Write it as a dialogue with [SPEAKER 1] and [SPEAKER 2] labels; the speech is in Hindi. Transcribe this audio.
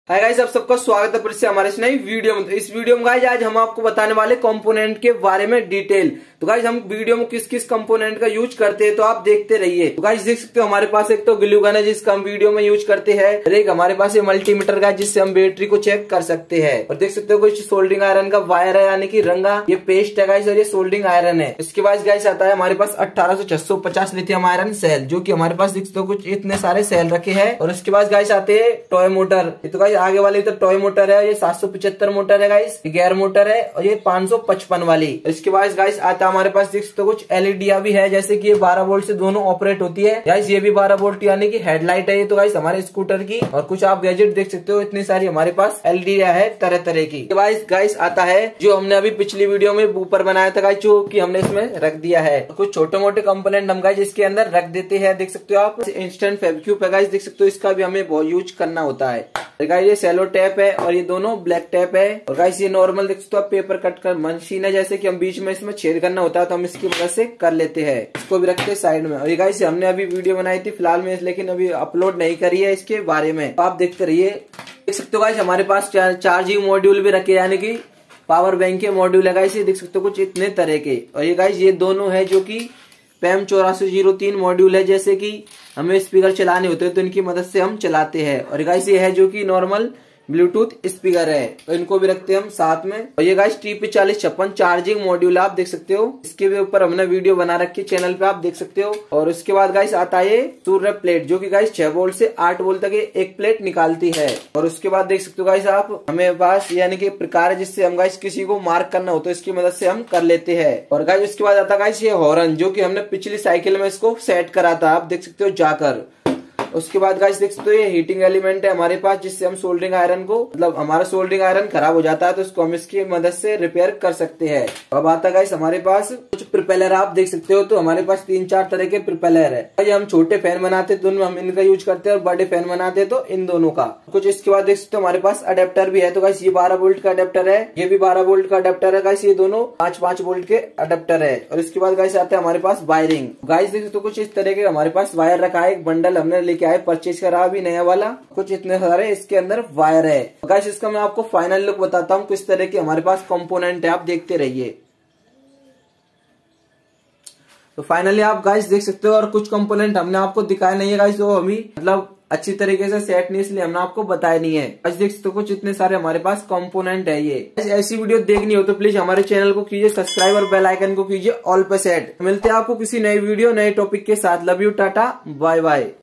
[SPEAKER 1] हाय गाइस, आप सबका स्वागत है फिर से हमारे इस नई वीडियो में। तो इस वीडियो में गाइस आज हम आपको बताने वाले कंपोनेंट के बारे में डिटेल। तो गाइस हम वीडियो में किस किस कंपोनेंट का यूज करते हैं तो आप देखते रहिए। तो गाइस देख सकते हो हमारे पास एक तो ग्लू गन है जिसका हम वीडियो में यूज करते हैं, और एक हमारे पास ये मल्टीमीटर का जिससे हम बैटरी को चेक कर सकते हैं। और देख सकते हो कुछ सोल्डरिंग आयरन का वायर है यानी कि रंगा, ये पेस्ट है गाइस और ये सोल्डरिंग आयरन है। इसके बाद गाइस आता है हमारे पास 1800-650 लिथियम आयरन सेल, जो की हमारे पास देख सकते हो कुछ इतने सारे सेल रखे हैं। और उसके बाद गाइस आते हैं टॉय मोटर। तो गाइस आगे वाली तो टॉय मोटर है, ये 775 मोटर है गाइस, गियर मोटर है, और ये 555 वाली। इसके बाद गाइस आता है हमारे पास देख सकते हो कुछ एलईडी भी है, जैसे कि ये 12 वोल्ट से दोनों ऑपरेट होती है गाइस। ये भी 12 वोल्ट यानी कि हेडलाइट है ये तो गाइस हमारे स्कूटर की। और कुछ आप गैजेट देख सकते हो, इतनी सारी हमारे पास एलईडी है तरह तरह की। गाइस आता है जो हमने अभी पिछली वीडियो में ऊपर बनाया था गाइस, जो कि हमने इसमें रख दिया है। कुछ छोटे मोटे कंपोनेंट हम गाइस इसके अंदर रख देते हैं, देख सकते हो आप। इंस्टेंट फेविक्विक है गाइस, देख सकते हो इसका भी हमें बहुत यूज करना होता है। गाइस ये सेलो टेप है और ये दोनों ब्लैक टेप है। और गाइस ये नॉर्मल देख सकते हो आप पेपर कट कर मशीन है, जैसे कि हम बीच में इसमें छेद करना होता है तो हम इसकी मदद से कर लेते हैं। इसको भी रखते हैं साइड में। और ये गाइस हमने अभी वीडियो बनाई थी फिलहाल में, लेकिन अभी अपलोड नहीं करी है इसके बारे में, तो आप देखते रहिए। देख सकते हो गाइस हमारे पास चार्जिंग मॉड्यूल भी रखे यानी कि पावर बैंक के मॉड्यूल है गाइस, ये देख सकते हो कुछ इतने तरह के। और ये गाइस ये दोनों है जो की PAM 8403 मॉड्यूल है, जैसे कि हमें स्पीकर चलाने होते हैं तो इनकी मदद से हम चलाते हैं। और गाइस ये है जो कि नॉर्मल ब्लूटूथ स्पीकर है, तो इनको भी रखते हैं हम साथ में। और ये गाइस TP4056 चार्जिंग मॉड्यूल आप देख सकते हो, इसके भी ऊपर हमने वीडियो बना रखी चैनल पे, आप देख सकते हो। और उसके बाद गाइस आता है सूर्य प्लेट, जो कि गाइस 6 वोल्ट से 8 वोल्ट तक एक प्लेट निकालती है। और उसके बाद देख सकते हो गाइस आप हमें पास यानी कि प्रकार है जिससे हम गाइस किसी को मार्क करना हो तो इसकी मदद से हम कर लेते हैं। और गाइस उसके बाद आता है गाइस ये हॉर्न, जो कि हमने पिछली साइकिल में इसको सेट करा था, आप देख सकते हो जाकर। उसके बाद गाइस देख सकते हो ये हीटिंग एलिमेंट है हमारे पास, जिससे हम सोल्डरिंग आयरन को, मतलब हमारा सोल्डरिंग आयरन खराब हो जाता है तो उसको हम इसकी मदद से रिपेयर कर सकते हैं। अब आता है गाइस हमारे पास कुछ प्रोपेलर आप देख सकते हो, तो हमारे पास 3-4 तरह के प्रोपेलर है। ये हम छोटे फैन बनाते हैं तो हम इनका यूज करते हैं, और बड़े फैन बनाते हैं तो इन दोनों का कुछ। इसके बाद देख सकते हो हमारे पास अडेप्टर भी है, तो गाइस ये 12 वोल्ट का अडेप्टर है, ये भी 12 वोल्ट का अडेप्टर है गाइस, ये दोनों 5-5 वोल्ट के अडेप्टर है। और इसके बाद गाइस आते हैं हमारे पास वायरिंग। गाइस देख सकते हो कुछ इस तरह के हमारे पास वायर रखा है, एक बंडल हमने लेके आए परचेज करा भी नया वाला, कुछ इतने सारे इसके अंदर वायर है। गाइस इसका मैं आपको फाइनल लुक बताता हूँ किस तरह के हमारे पास कंपोनेंट है, आप देखते रहिए। तो फाइनली आप गाइस देख सकते हो, और कुछ कंपोनेंट हमने आपको दिखाया नहीं है गाइस, वो हमें मतलब अच्छी तरीके से सेट नहीं, इसलिए हमने आपको बताया नहीं है। आज देख सकते हो कुछ इतने सारे हमारे पास कंपोनेंट है। ये ऐसी वीडियो देखनी हो तो प्लीज हमारे चैनल को कीजिए सब्सक्राइब और बेल आइकन को कीजिए ऑल पे सेट। मिलते हैं आपको किसी नई वीडियो नए टॉपिक के साथ। Love you, tata, bye bye.